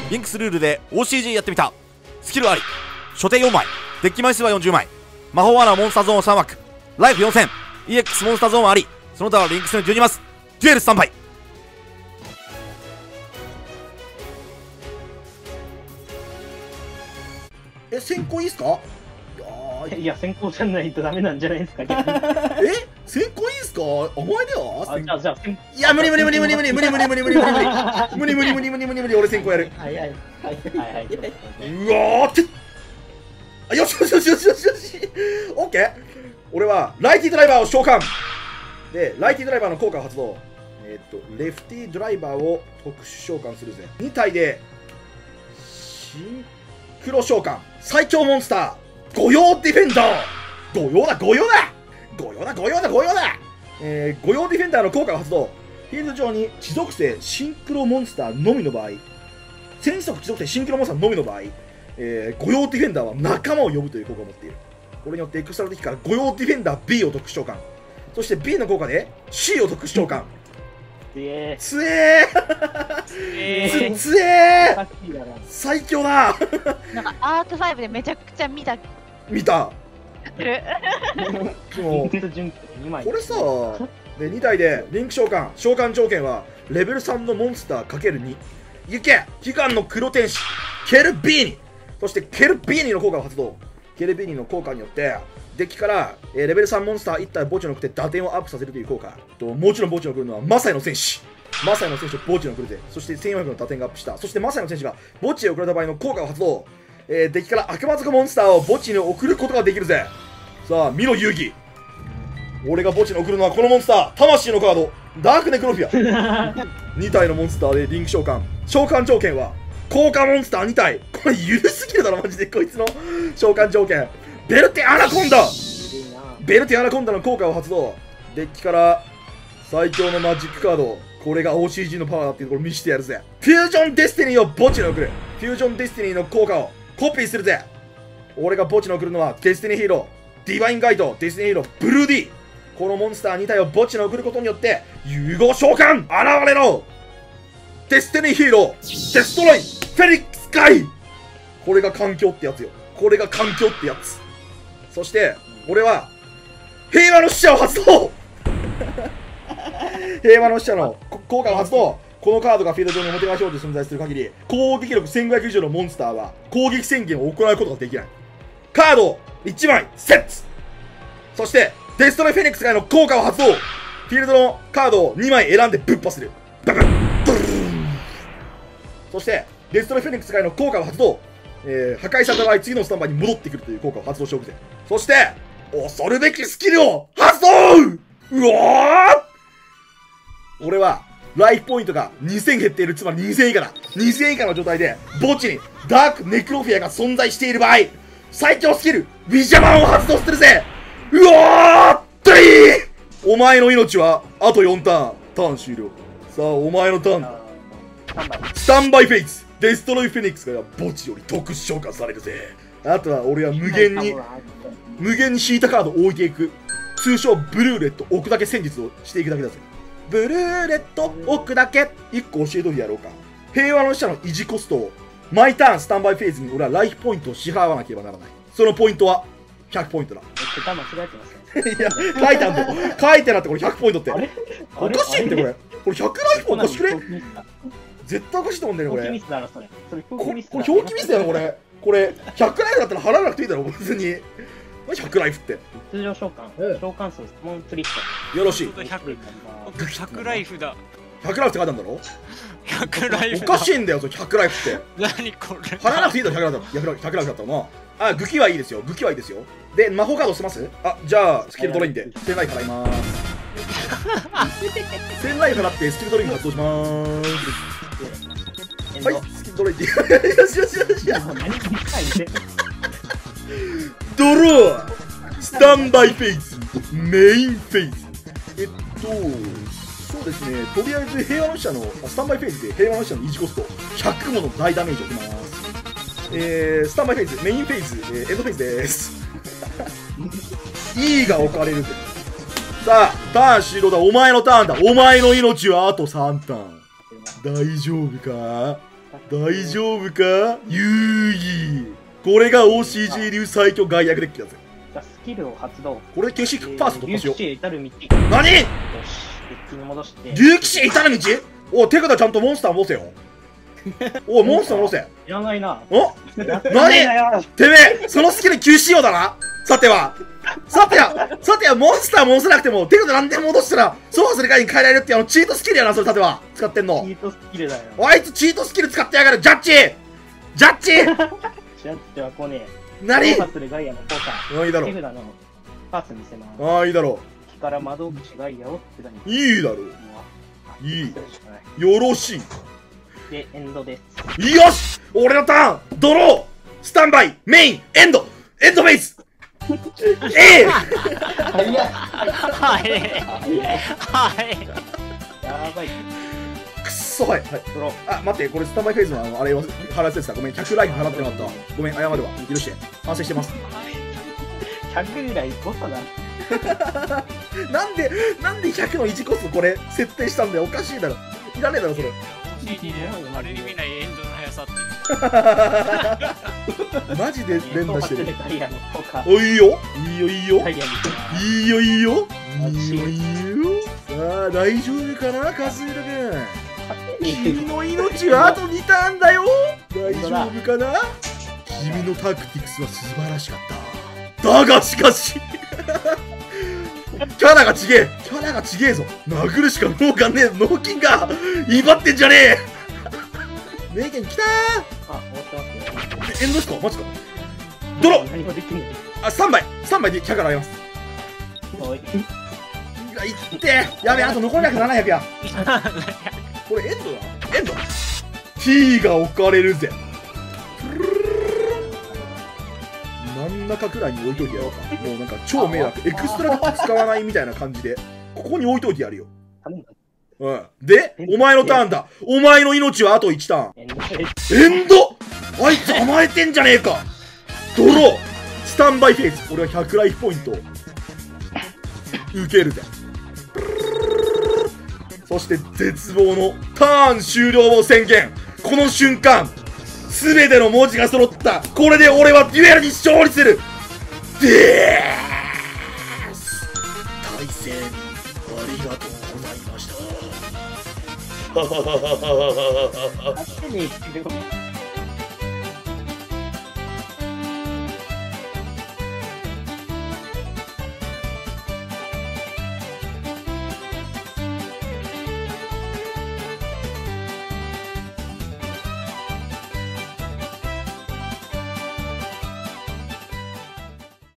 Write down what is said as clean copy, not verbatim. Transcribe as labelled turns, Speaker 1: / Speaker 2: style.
Speaker 1: リンクスルールで OCG やってみた。スキルあり、所定4枚、デッキ枚数は40枚、魔法罠モンスターゾーン3枠、ライフ 4000、 EX モンスターゾーンあり、その他はリンクスの12マス、デュエルスタンバイ。
Speaker 2: 先行いいっすか？
Speaker 3: いや、先行じゃないとダメなんじゃないですか、逆に。
Speaker 2: 先行いいっすか？お前だよ。
Speaker 3: じゃあ、
Speaker 2: いや、無理、俺先行やる。
Speaker 3: はい。
Speaker 2: うわーって。よし。オッケー。俺はライティドライバーを召喚で、ライティドライバーの効果を発動。レフティドライバーを特殊召喚するぜ。2体でシンクロ召喚、最強モンスター御用ディフェンダー。御用だ。御用ディフェンダーの効果を発動。フィールド上に地属性シンクロモンスターのみの場合、戦士族地属性シンクロモンスターのみの場合、御用ディフェンダーは仲間を呼ぶという効果を持っている。これによってエクストラ敵から御用ディフェンダー B を特殊召喚、そして B の効果で C を特殊召喚。つえー最強だ。
Speaker 4: なんかアーク5でめちゃくちゃ見た。
Speaker 2: 見た。
Speaker 4: る
Speaker 2: これさ、で2体でリンク召喚、召喚条件はレベル3のモンスター ×2。行け悲願の黒天使ケルビーニ、そしてケルビーニの効果を発動。ケルビーニの効果によってデッキから、レベル3モンスター1体墓地に送って打点をアップさせるという効果と、もちろん墓地に送るのはマサイの戦士を墓地に送るぜ。そして1400の打点がアップした。そしてマサイの戦士が墓地へ送られた場合の効果を発動。デッキから悪魔族モンスターを墓地に送ることができるぜ。さあ見ろ遊戯、俺が墓地に送るのはこのモンスター、魂のカードダークネクロフィア。2体のモンスターでリンク召喚、召喚条件は効果モンスター2体。これゆるすぎるだろマジで。こいつの召喚条件、ベルテアナコンダの効果を発動。デッキから最強のマジックカード、これが OCG のパワーだっていうところ見せてやるぜ。フュージョンデスティニーを墓地に送る。フュージョンデスティニーの効果をコピーするぜ。俺が墓地に送るのはデスティニーヒーローディバインガイド、デスティニーヒーローブルーディ。このモンスター2体を墓地に送ることによって融合召喚現れろ。デスティニーヒーローデストロイフェニックスガイ。これが環境ってやつよ。これが環境ってやつ。そして俺は平和の使者を発動。平和の使者の効果を発動。このカードがフィールド上に表返しようと存在する限り、攻撃力1500以上のモンスターは攻撃宣言を行うことができない。カードを1枚セット。そしてデストロイフェニックスがの効果を発動。フィールドのカードを2枚選んでぶっ破する。バブンブルーン。そしてデストロイフェニックスがの効果を発動。破壊された場合次のスタンバイに戻ってくるという効果を発動しておくぜ。そして恐るべきスキルを発動。うわー、俺はライフポイントが2000減っている、つまり2000以下だ。2000以下の状態で墓地にダークネクロフィアが存在している場合、最強スキルウィジャマンを発動するぜ。うわーお前の命はあと4ターン。ターン終了。さあお前のターンだ。スタンバイフェイスデストロイフェニックスが墓地より特殊召喚されるぜ。あとは俺は無限に引いたカードを置いていく、通称ブルーレット置くだけ戦術をしていくだけだぜ。ブルーレット置くだけ。1個教えといてやろうか。平和の使者の維持コストを毎ターンスタンバイフェーズに俺はライフポイントを支払わなければならない。そのポイントは100ポイントだ。いや書いてあんだよ。書いてなってこれ100ポイントっておかしいって。これ100ライフおかしくね。絶対おかしいと思うんだよねこれ。これ表記ミスだよこれ。これ100ライフだったら払わなくていいだろ別に。100ライフって
Speaker 3: 通常召喚、召喚数モンプリット
Speaker 2: よろしい。
Speaker 5: 100ライフだ。
Speaker 2: 100ライフって書いてあるんだろ。
Speaker 5: 100ライフ
Speaker 2: おかしいんだよそれ100ライフって。
Speaker 5: 何これ。
Speaker 2: 払わなくていいだろ100ライフだったらな。あ、武器はいいですよ。武器はいいですよ。で魔法カード捨てます。あ、じゃあスキルドレインで1000ライフ払いまーす。1000ライフ払ってスキルドレイン発動しまーす。はい、スキルドレインでよし。ドロースタンバイフェイズメインフェイズ。そうですね、とりあえず平和の使者のスタンバイフェイズで平和の使者の維持コスト100もの大ダメージを受けます。スタンバイフェイズメインフェイズ、エンドフェイズです。E が置かれるぜ。さあターン終了だ。お前のターンだ。お前の命はあと3ターン。大丈夫か。 大丈夫か遊戯。これが OCG 流最強外役デッキだぜ。
Speaker 3: じゃあスキルを発動。
Speaker 2: これで消しパース突破しよう。
Speaker 3: 竜騎士へ至る道。よし、
Speaker 2: 何
Speaker 3: デッキに戻して。
Speaker 2: 竜騎士至る道。おい、手札ちゃんとモンスター戻せよ。おい、モンスター戻せ。
Speaker 3: いらないな。
Speaker 2: お
Speaker 3: やってないなよ。
Speaker 2: てめえ、そのスキル休止用だな。さては、モンスター戻せなくても、手札何でも戻したら、操作する代わりに変えられるってチートスキルやな、それさては。使ってんの。
Speaker 3: チートスキルだよ。
Speaker 2: あいつチートスキル使ってやがる。ジャッジ
Speaker 3: ジャッジは来ねえ。
Speaker 2: 何
Speaker 3: 操作するガイアの効果。
Speaker 2: いいだろ
Speaker 3: 手札のパース見せます。
Speaker 2: ああ、いいだろ
Speaker 3: 敵から窓口ガイアを手札に。
Speaker 2: いいだろいい。よろしい。
Speaker 3: で、エンドです。
Speaker 2: よし、俺のターン、ドロー、スタンバイ、メイン、エンドフェイス。ええ
Speaker 5: はいはい
Speaker 3: やばい。
Speaker 2: くっそ、はい。
Speaker 3: ドロー。
Speaker 2: あ、待って、これスタンバイフェイズのあれを払わせてた。ごめん、100ライフ払ってなかったわ。ごめん、謝るわ。許して。反省してます。
Speaker 3: 100ぐらい誤差だ。
Speaker 2: なんで100の1コストこれ設定したんだよ。おかしいだろ。いらねえだろ、それ。
Speaker 5: あれ意味ないエンドの速さっていう。
Speaker 2: マジで連打してる。
Speaker 3: ガイアの効果。
Speaker 2: お、いいよ。いいよ、いいよ。
Speaker 3: ガイアに。
Speaker 2: いいよ、いいよ。いいよ、いいよ。さあ、大丈夫かな、カスイラ君。君の命はあと2ターンだよ。大丈夫かな。君のタクティクスは素晴らしかった。だがしかしキャラがちげえぞ。殴るしか脳がねえ。脳筋が威張ってんじゃねえ。名言きた
Speaker 3: あ、終わってますよ。
Speaker 2: ー。エンドですか、マジか。ドロー。
Speaker 3: 何もできない。
Speaker 2: あ、3枚でキャラあります。
Speaker 3: おい。
Speaker 2: いや、いってやべえ、あと残りなく700や。これエンドだ。エンド T が置かれるぜ。真ん中くらいに置いといてやろうか。もうなんか超迷惑。エクストラ使わないみたいな感じでここに置いといてやるよ。うん。で、お前のターンだ。お前の命はあと1ターン。エンドあいつ甘えてんじゃねえか。ドロースタンバイフェイス。俺は100ライフポイント受けるぜ。そして絶望のターン終了を宣言。この瞬間全ての文字が揃った。これで俺はデュエルに勝利する。でーす。対戦ありがとうございました。
Speaker 3: 勝手に言ってる。